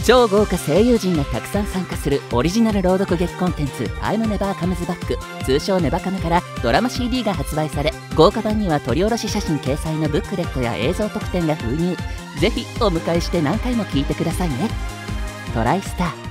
超豪華声優陣がたくさん参加するオリジナル朗読劇コンテンツ「タイムネバーカムズバック」通称ネバカメからドラマ CD が発売され、豪華版には撮り下ろし写真掲載のブックレットや映像特典が封入。ぜひお迎えして何回も聞いてくださいね。トライスター